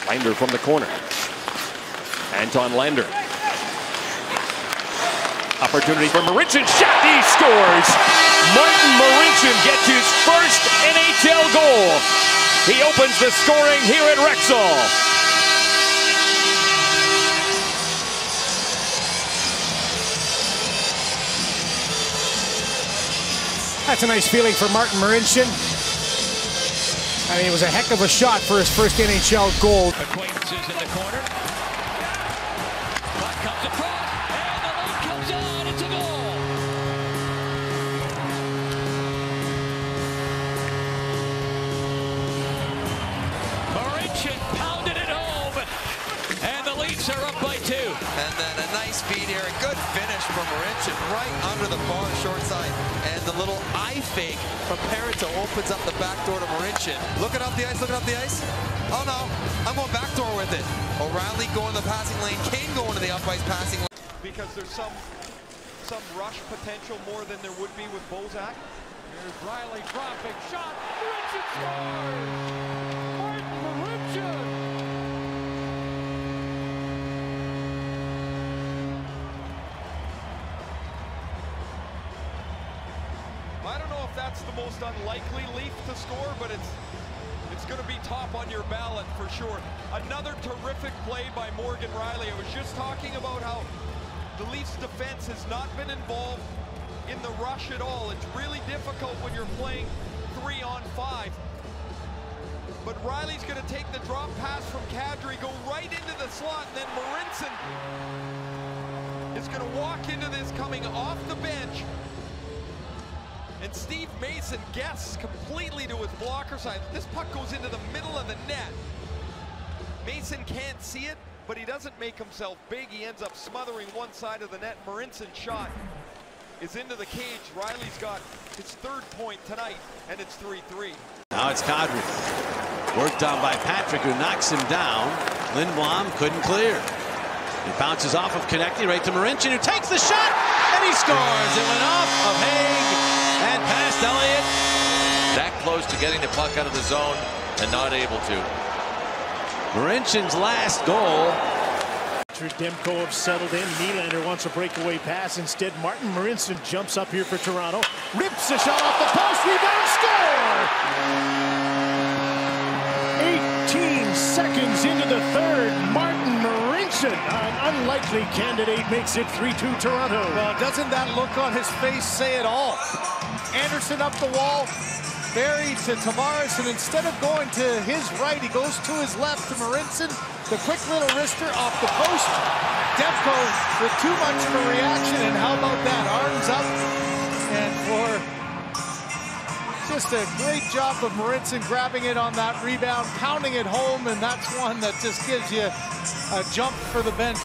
Lander from the corner. Anton Lander. Opportunity for Marincin. Shot. He scores. Martin Marincin gets his first NHL goal. He opens the scoring here at Rexall. That's a nice feeling for Martin Marincin. I mean, it was a heck of a shot for his first NHL goal. Acquaintances in the corner. Puck comes across, and the lead comes on. It's a goal. Marincin pounded it home, and the Leafs are up by 2. And then a nice feed here, a good finish from Marincin right under the bar short side. And the little eye fake from Parento opens up the back door to Marincin. Looking up the ice, looking up the ice. Oh no, I'm going back door with it. O'Reilly going to the passing lane, Kane going to the up ice passing lane. Because there's some rush potential more than there would be with Bozak. Here's Riley dropping shot. Marincin scores! Martin Marincin! I don't know if that's the most unlikely Leaf to score, but it's going to be top on your ballot for sure. Another terrific play by Morgan Riley. I was just talking about how the Leafs defense has not been involved in the rush at all. It's really difficult when you're playing 3-on-5. But Riley's going to take the drop pass from Kadri, go right into the slot, and then Marincin is going to walk into this coming off the bench. And Steve Mason guesses completely to his blocker side. This puck goes into the middle of the net. Mason can't see it, but he doesn't make himself big. He ends up smothering one side of the net. Marincin's shot is into the cage. Riley's got his 3rd point tonight, and it's 3-3. Now it's Kadri. Worked on by Patrick, who knocks him down. Lindblom couldn't clear. He bounces off of Konecny right to Marincin, who takes the shot, and he scores. It went off of Haig and past Elliott. That close to getting the puck out of the zone and not able to. Marincin's last goal. Demko have settled in. Nylander wants a breakaway pass. Instead, Martin Marincin jumps up here for Toronto. Rips a shot off the post. Rebound, score! 18 seconds into the 3rd. Martin Marincin, an unlikely candidate, makes it 3-2 Toronto. Well, doesn't that look on his face say it all? Anderson up the wall, Barrie to Tavares, and instead of going to his right, he goes to his left to Marincin. The quick little wrister off the post. Demko with too much of a reaction, and how about that? Arms up, and for just a great job of Marincin grabbing it on that rebound, pounding it home, and that's one that just gives you a jump for the bench.